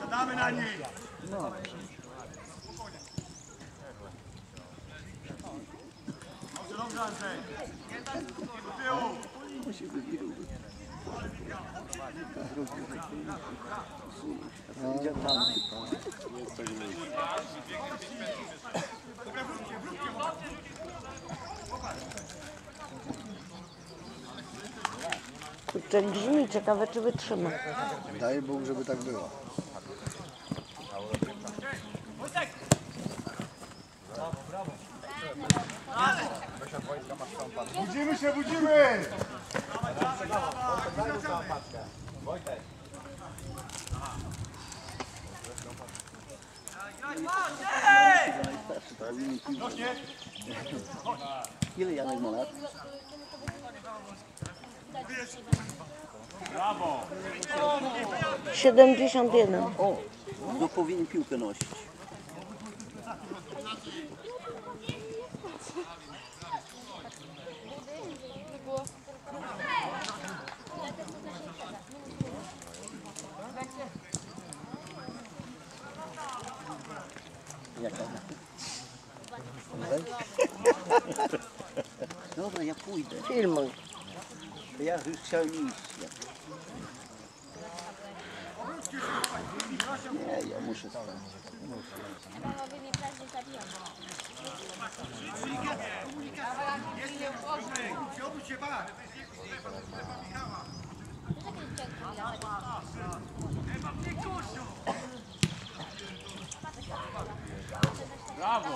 Siadamy na niej! No. Dobrze, Andrzej! Do tyłu! Musi wybił. Kurczę, grzmi, ciekawe czy wytrzyma. Daj Bóg, żeby tak było. Budzimy się, budzimy! Ile Janek ma lat? Brawo! 71. O, no powinien piłkę nosić. Jaka? Dobra, ja pójdę. Filmuj. Ja już chciałem iść. Nie, ja muszę stać. Obudź się, bak! Brawo!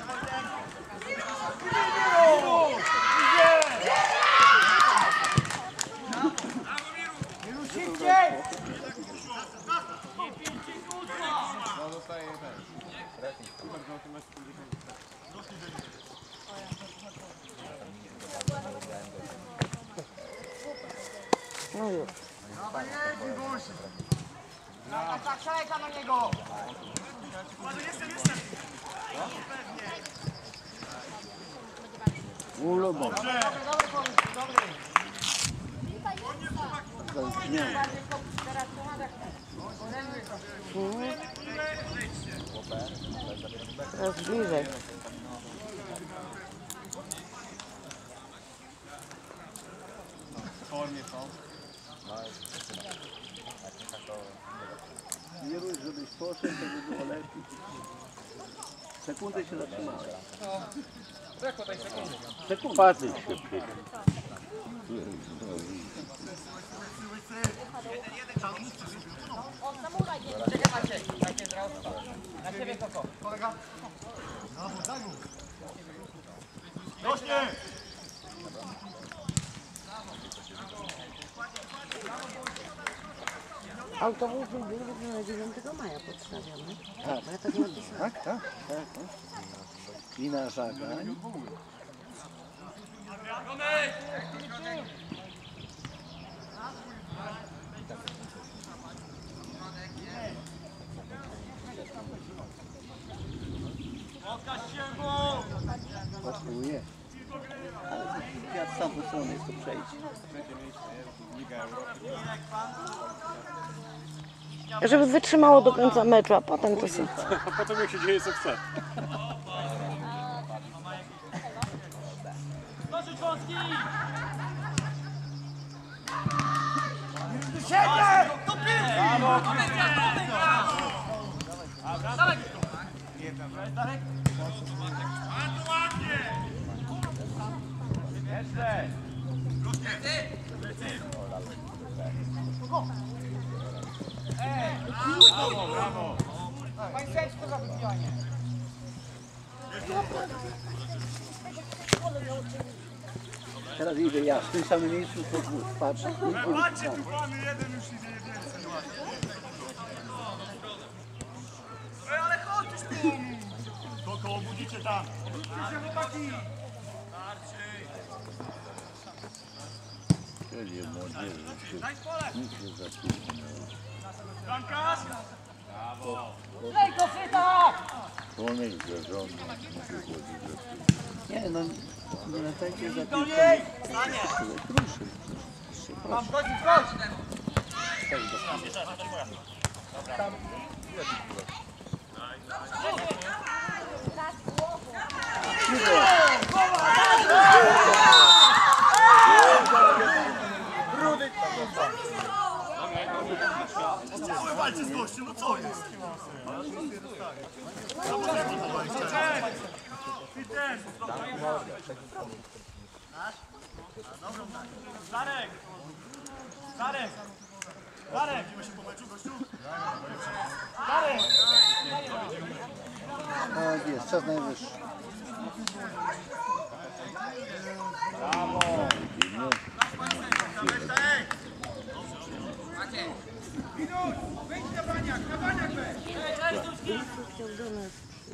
No już. Szaleka na niego! Ulubą. Teraz bliżej. Formie są. Nie rób, żebyś poszedł, to by było lepiej. Sekundę się zatrzymałeś. Brakło tej sekundy. Sekundę. Patrzeć się przecież. Czekaj Maciej, Maciej teraz. Na ciebie Koko. Kolega. Brawo, daj mu. Rośnie! Autobus był na 9 maja podstawiony. Tak, Ja tak napisałam. tak. I na żagań. Pasuje. Ale ja z tamtą stronę jest to przejdzie. Żeby wytrzymało do końca meczu, a potem to sobie. A potem jak się dzieje co chce. Siedem! To brawo! Darek! Bardzo ładnie! Jeszcze! Brawo, brawo! Państwo za wybijanie! Teraz idę ja w tym samym miejscu, to patrz. Patrzcie, tu mamy jeden już idzie więcej. Ej, ale chodź już tu! Koko, obudzicie tam! Obudźcie się, chłopaki! Daj pole! Bramkarz! Brawo! Lej to syta! Nie, no nie latajcie za Do piłką. niej! Stanie! Proszę. Mam godzić, chodź! Cały walczy z gościem, no co jest? Darek! Darek! Darek! Widzimy się po meczu, gościu? Darek! Tak jest, czas najwyższy. Chciał do nas.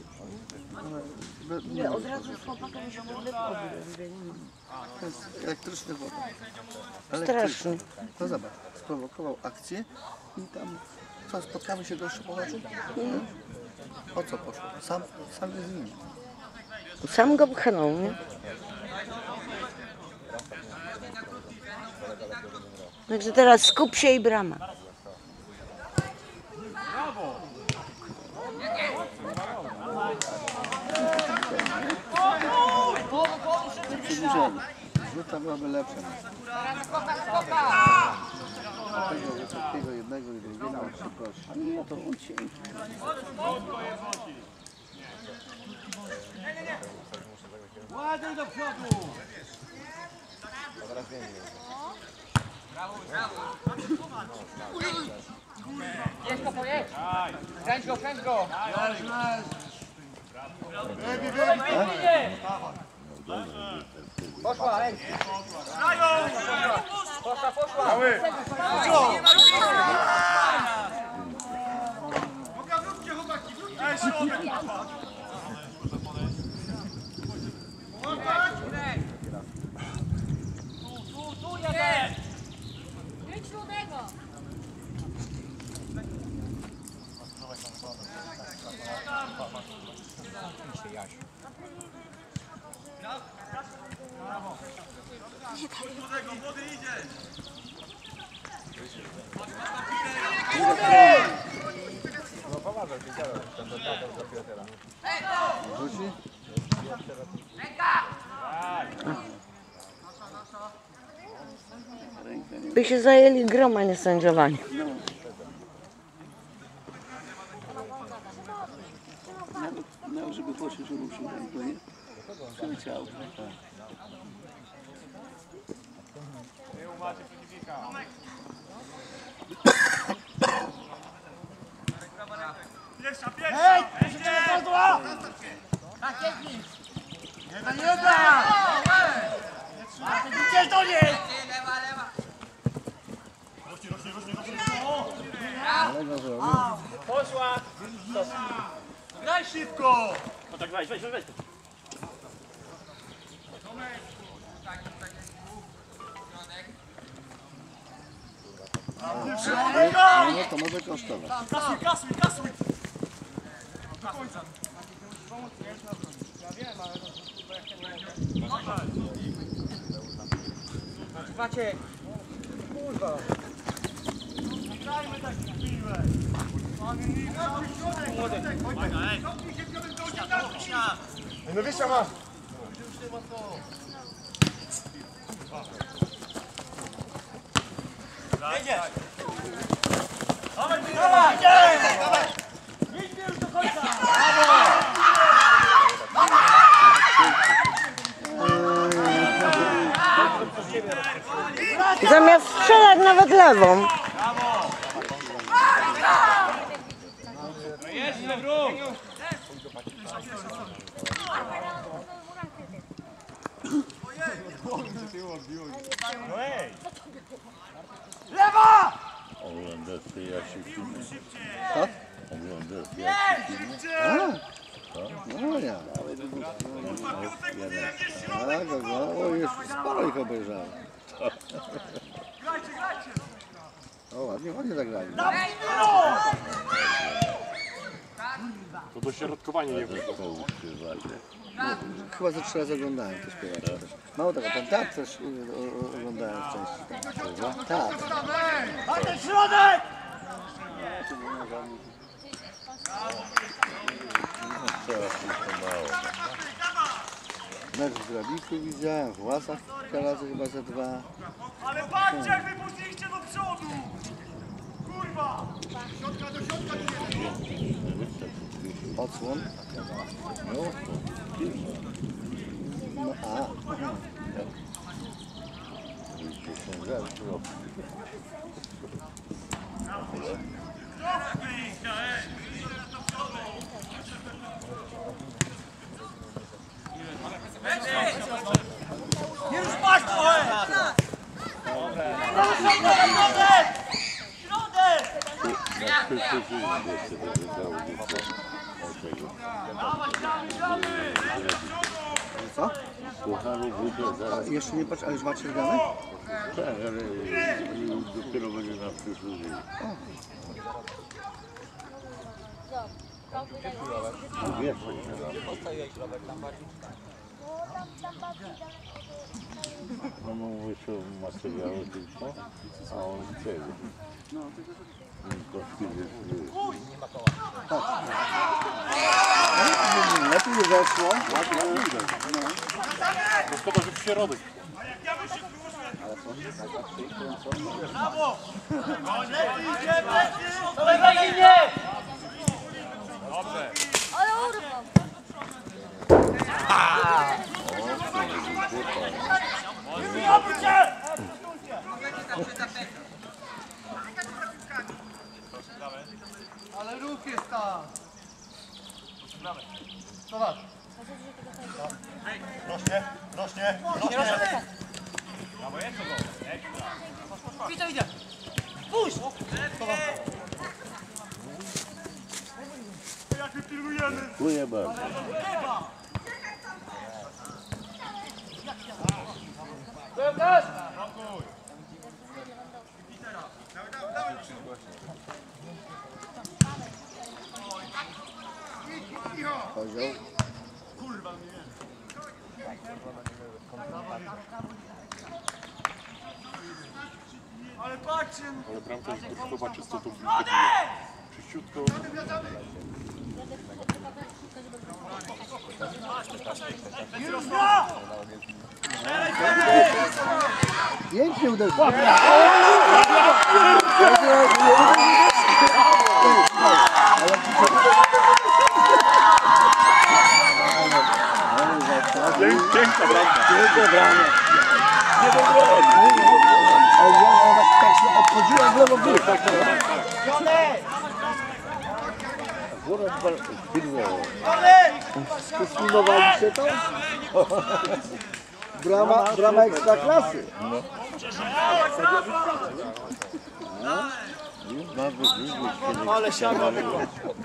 Nie, od razu z chłopakiem się do To jest elektryczny woda. Straszny. No zobacz, sprowokował akcję i tam, co, spotkamy się gościu po meczu? O co poszło? Sam jest z nimi. Sam go pchnął, nie? Także teraz skup się i brama. Przedłużenie. Rzuta byłaby lepsza. Tego jednego i drugiego szybkości. No to uciekł. Ładuj do przodu! Jedź go, pojedź! Kręć go, kręć go! Poszła, leć! Poszła, poszła! Ej, środek! Tu, jeden! Idź młodego! Młody idzie! Rzuci? By się zajęli grą, a nie sędziowanie. Nawet żeby poszedł, żeby ruszył ręką, nie? Przeleciał. Pierwsza, pierwsza! Tak, jedź! Jeden, jeden! Idziesz do niej! Lewa, lewa! Rośnie, rośnie, rośnie, rośnie! O! Ale go zrobił. Poszła! Graj szybko! No tak weź. No to może kosztować. Kasuj, kasuj, kasuj! Maciek! Kurwa! Grajmy tak piłę! Młody! No wyjścia masz! Jedziesz! Dawaj, dawaj! Dawaj! Idźmy już do końca! Zamiast strzelać nawet lewą. Lewa! Oglądasz ty, jak się filmuje. Co? Oglądasz, jak się filmuje. No ja. Tak, o, już sporo ich obejrzałem. Grajcie, grajcie! O, ładnie zagrali. To dośrodkowanie nie wyszło. Chyba ze 3 razy oglądałem te śpiewacze też. Mało tego, ten teatr też oglądałem w części. Tak. Dajcie środek! Mecz w Grabiku widziałem, w Łasach kilka razy, chyba ze 2. Ale patrzcie, jak wy puściliście do przodu! Kurwa! Środka do środka do Odsłon. No a. Nie już masz to! Co? Pucharu będzie zaraz. Jeszcze nie patrz, ale już macie grane? Tak, ale dopiero będzie na przyszły dzień. No mówię, że materiały tylko, a on chce. Lepiej weszło. To szkoda, że w środek. Brawo! Lepiej idzie, lepiej! Do lewej linie! Dobrze! Ale urwał. Ale ruch jest tam! Zobacz! Rośnie, rośnie, rośnie! Widzę, widzę. Jak my pilnujemy! Dziękuję bardzo. Kozioł. Ale patrzcie! Ale bramka jest kosztowa czysto to czyściutko. Pięknie uderzył. Piękna bramka. Piękna brama. Ale ja tak się odchodziłem w lewo górę. Sfilmowaliście to? Brama ekstraklasy. Ale siada było.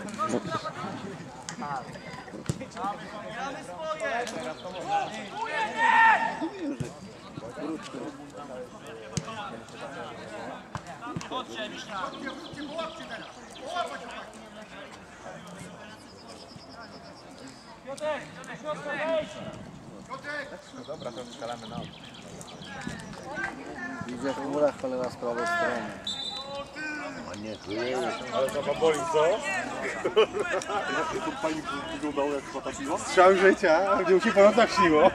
Widzę chmura cholera z prawej strony. A nie, tu jest. Ale to wam boli, co? Jak to pani wyglądało jak potapiło? Strzał życia, gdzie mu się po nocach śniło.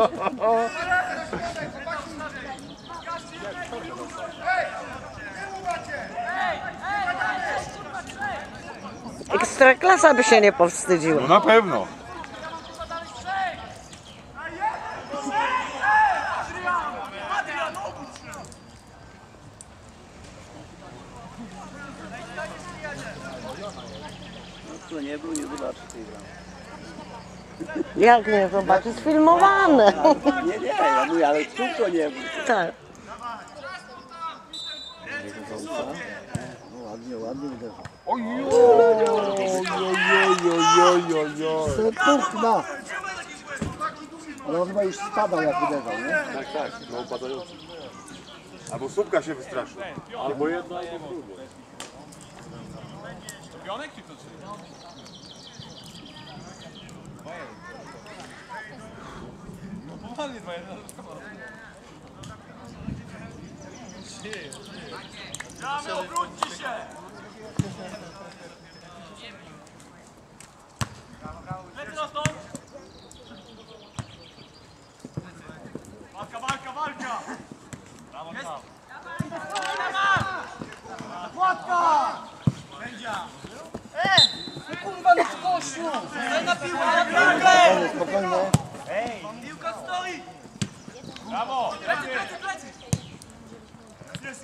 Ekstraklasa by się nie powstydziła. No na pewno. To nie był, nie zobaczy tej bramy. Jak nie zobaczyć? Sfilmowane. Nie, ja mówię, ale tu to nie był. Tak. No, ładnie uderzył. Ojojojojojojojoj. Setówka! Ale on chyba już spadał jak uderzał, nie? Tak, no upadający. Albo słupka się wystraszył. Albo jedna, albo druga. Pionek czy to czy? No poważnie twoje. Gramy, obróćcie się!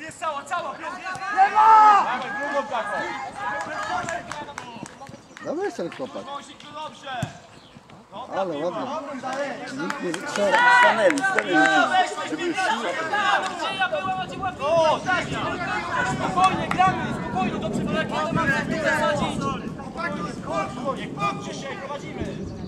Jest cała, cała, Dawaj, drugą taką. Dobry jest ten chłopak, Wąsik, to dobrze. ale ładny. Nikt nie stanęli, żeby już siła. Gdzie ja byłem, a gdzie była piłka? Spokojnie, gramy, spokojnie, dobrze, bo jak jeden mamy w zasadzie. Nie kłóćcie się, prowadzimy.